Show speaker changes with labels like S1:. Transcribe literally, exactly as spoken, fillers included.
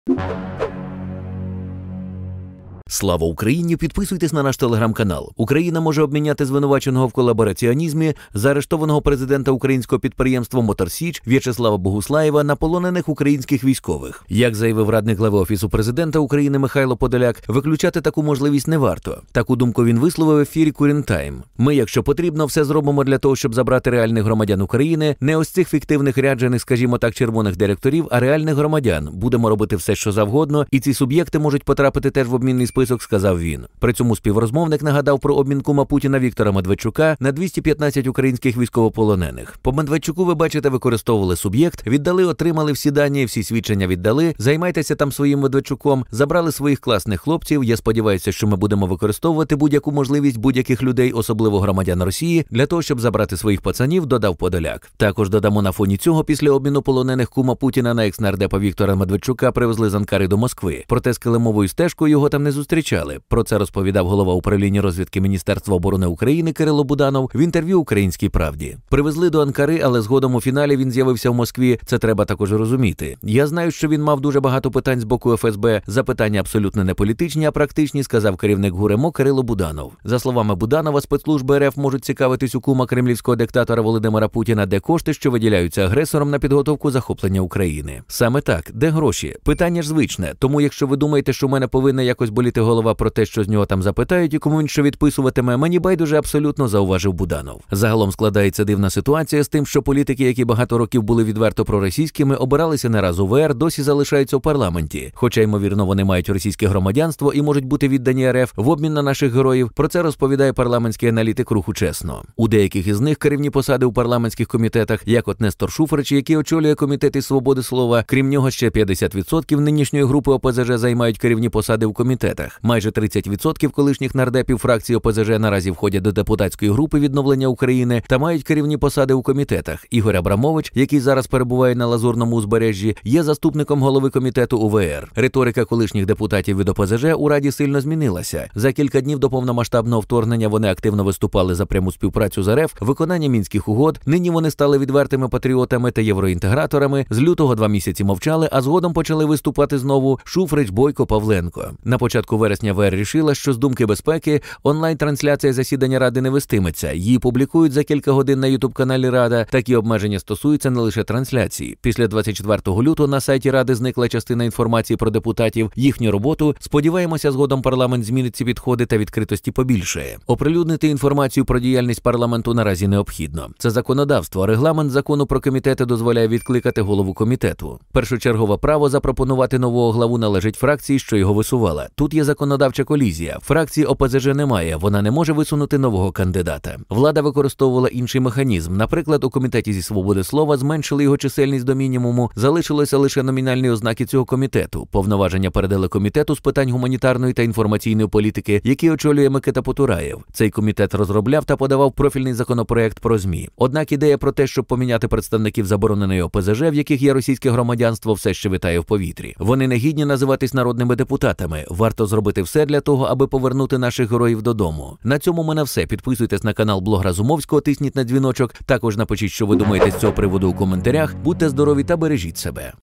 S1: Слава Україні! Підписуйтесь на наш телеграм-канал. Україна може обміняти звинуваченого в колабораціонізмі заарештованого президента українського підприємства «Мотор Січ» В'ячеслава Богуслаєва на полонених українських військових. Як заявив радник глави Офісу президента України Михайло Подоляк, виключати таку можливість не варто. Таку думку він висловив в ефірі Current Time. Ми, якщо потрібно, все зробимо для того, щоб забрати реальних громадян України, не ось цих фіктивних ряджених, скажімо так, червоних директорів, а реальних громадян. Будемо робити все, що завгодно, і ці суб'єкти можуть потрапити теж в обмінний список, сказав він. При цьому співрозмовник нагадав про обмін кума Путіна Віктора Медведчука на двісті п'ятнадцять українських військовополонених. По Медведчуку, ви бачите, використовували суб'єкт, віддали, отримали всі дані, всі свідчення віддали, займайтеся там своїм Медведчуком, забрали своїх класних хлопців. Я сподіваюся, що ми будемо використовувати будь-яку можливість будь-яких людей, особливо громадян Росії, для того, щоб забрати своїх пацанів, додав Подоляк. Також додамо, на фоні цього, після обміну полонених кума Путіна на екс-нардепа Віктора Медведчука привезли з Анкари до Москви. Проте з килимовою стежкою його там не зустрічали. Про це розповідав голова управління розвідки Міністерства оборони України Кирило Буданов в інтерв'ю «Українській правді». Привезли до Анкари, але згодом у фіналі він з'явився в Москві. Це треба також розуміти. Я знаю, що він мав дуже багато питань з боку еф ес бе. Запитання абсолютно не політичні, а практичні, сказав керівник ГУР-МО Кирило Буданов. За словами Буданова, спецслужби РФ можуть цікавитись у кума кремлівського диктатора Володимира Путіна, де кошти, що виділяються агресором на підготовку захоплення України. Саме так, де гроші? Питання ж звичне. Тому якщо ви думаєте, що в мене повинна якось боліти голова про те, що з нього там запитають і кому він що відписуватиме, мені байдуже абсолютно, зауважив Буданов. Загалом складається дивна ситуація з тим, що політики, які багато років були відверто проросійськими, обиралися не раз у ве ер, досі залишаються у парламенті. Хоча, ймовірно, вони мають російське громадянство і можуть бути віддані ер еф в обмін на наших героїв. Про це розповідає парламентський аналітик Руху Чесно. У деяких із них керівні посади у парламентських комітетах, як от Нестор Шуфрич, який очолює комітет із свободи слова. Крім нього, ще п'ятдесят відсотків нинішньої групи о пе зе же займають керівні посади у комітетах. Майже тридцять відсотків колишніх нардепів фракції о пе зе же наразі входять до депутатської групи «Відновлення України» та мають керівні посади у комітетах. Ігор Абрамович, який зараз перебуває на Лазурному узбережжі, є заступником голови комітету у ве ер. Риторика колишніх депутатів від о пе зе же у Раді сильно змінилася. За кілька днів до повномасштабного вторгнення вони активно виступали за пряму співпрацю з ер еф, виконання мінських угод. Нині вони стали відвертими патріотами та євроінтеграторами. З лютого два місяці мовчали, а згодом почали виступати знову Шуфрич, Бойко, Павленко. На початку вересня ве ер рішила, що з думки безпеки онлайн-трансляція засідання Ради не вестиметься. Її публікують за кілька годин на ютуб-каналі Рада. Такі обмеження стосуються не лише трансляції. Після двадцять четвертого лютого на сайті Ради зникла частина інформації про депутатів, їхню роботу. Сподіваємося, згодом парламент змінить ці підходи та відкритості побільшає. Оприлюднити інформацію про діяльність парламенту наразі необхідно. Це законодавство. Регламент закону про комітети дозволяє відкликати голову комітету. Першочергове право запропонувати нового главу належить фракції, що його висувала. Тут є законодавча колізія. Фракції о пе зе же немає, вона не може висунути нового кандидата. Влада використовувала інший механізм. Наприклад, у комітеті зі свободи слова зменшили його чисельність до мінімуму, залишилося лише номінальні ознаки цього комітету. Повноваження передали комітету з питань гуманітарної та інформаційної політики, який очолює Микита Потураєв. Цей комітет розробляв та подавав профільний законопроект про ЗМІ. Однак ідея про те, щоб поміняти представників забороненої о пе зе же, в яких є російське громадянство, все ще витає в повітрі. Вони не гідні називатись народними депутатами. Варто зробити все для того, аби повернути наших героїв додому. На цьому в мене все. Підписуйтесь на канал Блог Разумовського, тисніть на дзвіночок. Також напишіть, що ви думаєте з цього приводу у коментарях. Будьте здорові та бережіть себе.